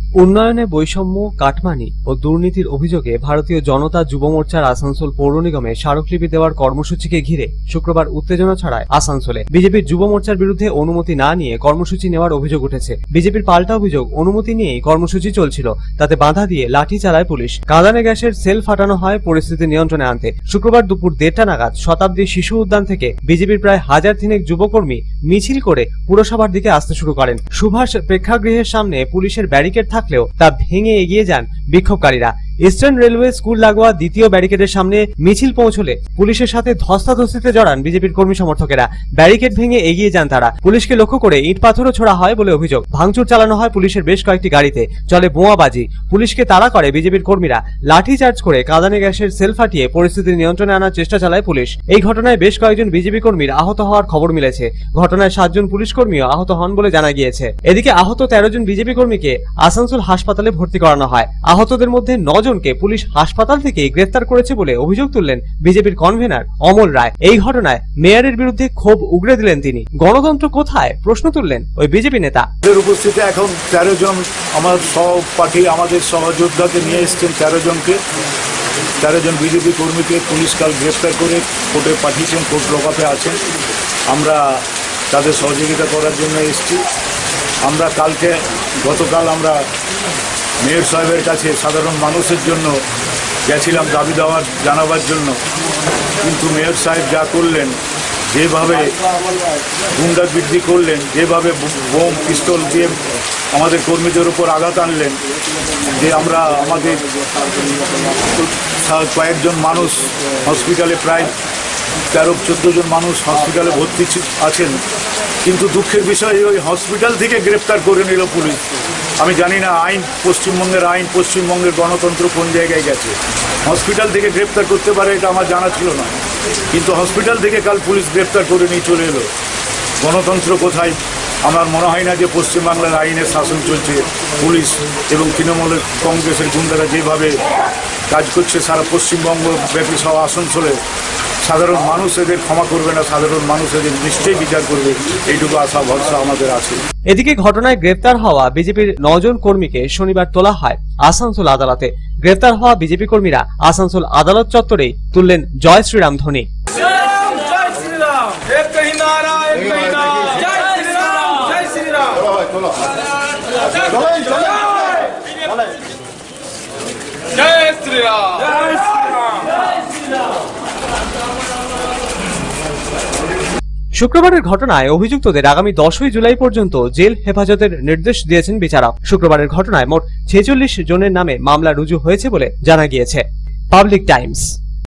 উন্নয়নে বৈষম্য, কাটমানি ও দুর্নীতির অভিযোগে ভারতীয় জনতা যুব মোর্চার আসানসোল পৌর নিগমে স্মারকলিপি দেওয়ার কর্মসূচিকে ঘিরে শুক্রবার উত্তেজনা ছড়ায় আসানসোলে। বিজেপির যুব মোর্চার বিরুদ্ধে অনুমতি না নিয়ে কর্মসূচি নেওয়ার অভিযোগ উঠেছে। বিজেপির পাল্টা অভিযোগ, অনুমতি নিয়েই কর্মসূচি চলছিল, তাতে বাধা দিয়ে লাঠি চালায় পুলিশ। কাঁদানে গ্যাসের সেল ফাটানো হয় পরিস্থিতি নিয়ন্ত্রণে আনতে। শুক্রবার দুপুর 1:30 নাগাদ শতাব্দী শিশু উদ্যান থেকে বিজেপির প্রায় 1000 যুবকর্মী মিছিল করে পুরসভার দিকে আসতে শুরু করেন। সুভাষ প্রেক্ষাগৃহের সামনে পুলিশের ব্যারিকেড থাকলেও তা ভেঙে এগিয়ে যান বিক্ষোভকারীরা। ইস্টার্ন রেলওয়ে স্কুল লাগোয়া দ্বিতীয় ব্যারিকেডের সামনে মিছিল পৌঁছলে পুলিশের সাথে ধস্তাধস্তিতে জড়ান বিজেপির কর্মী সমর্থকেরা। ব্যারিকেড ভেঙে এগিয়ে যান তারা। পুলিশকে লক্ষ্য করে ইট পাথরও ছোড়া হয় বলে অভিযোগ। ভাঙচুর চালানো হয় পুলিশের বেশ কয়েকটি গাড়িতে, চলে বোমাবাজি। পুলিশকে তাড়া করে বিজেপির কর্মীরা। লাঠি চার্জ করে কাঁদানে গ্যাসের সেল ফাটিয়ে পরিস্থিতি নিয়ন্ত্রণে আনার চেষ্টা চালায় পুলিশ। এই ঘটনায় বেশ কয়েকজন বিজেপি কর্মীর আহত হওয়ার খবর মিলেছে। ঘটনায় 7 জন পুলিশ কর্মীও আহত হন বলে জানা গিয়েছে। এদিকে আহত 13 জন বিজেপি কর্মীকে আসানসোল হাসপাতালে ভর্তি করানো হয়। আহতদের মধ্যে 9 জনকে পুলিশ হাসপাতাল থেকে গ্রেফতার করেছে বলে অভিযোগ তুললেন বিজেপির কনভেনার অমল রায়। এই ঘটনায় মেয়রের বিরুদ্ধে ক্ষোভ উগরে দিলেন তিনি। গণতন্ত্র কোথায় প্রশ্ন তুললেন ওই বিজেপি নেতা। উপস্থিতি এখন 13 জন আমার সহপাঠী, আমাদের সহযোদ্ধাকে নিয়ে এসছেন। 13 জন বিজেপি কর্মীকে পুলিশ কাল গ্রেফতার করে কোর্টে পাঠিয়েছেন, কোর্ট লকআপে আছেন। আমরা তাদের সহযোগিতা করার জন্য এসেছি। আমরা গতকাল আমরা মেয়র সাহেবের কাছে সাধারণ মানুষের জন্য গেছিলাম দাবি দাওয়া জানাবার জন্য, কিন্তু মেয়র সাহেব যা করলেন, যেভাবে গুন্ডাগিরি করলেন, যেভাবে বোম পিস্তল দিয়ে আমাদের কর্মীদের উপর আঘাত আনলেন, যে আমাদের কয়েকজন মানুষ হসপিটালে, প্রায় 13-14 জন মানুষ হসপিটালে ভর্তি আছেন। কিন্তু দুঃখের বিষয়, ওই হসপিটাল থেকে গ্রেপ্তার করে নিল পুলিশ। আমি জানি না পশ্চিমবঙ্গের আইন, পশ্চিমবঙ্গের গণতন্ত্র কোন জায়গায় গেছে। হসপিটাল থেকে গ্রেপ্তার করতে পারে এটা আমার জানা ছিল না, কিন্তু হসপিটাল থেকে কাল পুলিশ গ্রেপ্তার করে নিয়ে চলে এলো। গণতন্ত্র কোথায়? আমার মনে হয় না যে পশ্চিমবাংলার আইনের শাসন চলছে। পুলিশ এবং তৃণমূলের কংগ্রেসের গুন্ডারা যেভাবে কাজ করছে সারা পশ্চিমবঙ্গ ব্যাপী সব আসানসোলে, সাধারণ মানুষ এদের ক্ষমা করবে না, সাধারণ মানুষ এদের নিশ্চয়ই বিচার করবে, এইটুকু আশা ভরসা আমাদের আছে। এদিকে ঘটনায় গ্রেফতার হওয়া বিজেপির 9 জন কর্মীকে শনিবার তোলা হয় আসানসোল আদালতে। গ্রেফতার হওয়া বিজেপি কর্মীরা আসানসোল আদালত চত্বরেই তুললেন জয় শ্রীরাম ধ্বনি। শুক্রবারের ঘটনায় অভিযুক্তদের আগামী 10ই জুলাই পর্যন্ত জেল হেফাজতের নির্দেশ দিয়েছেন বিচারক। শুক্রবারের ঘটনায় মোট 46 জনের নামে মামলা রুজু হয়েছে বলে জানা গিয়েছে। Public Times.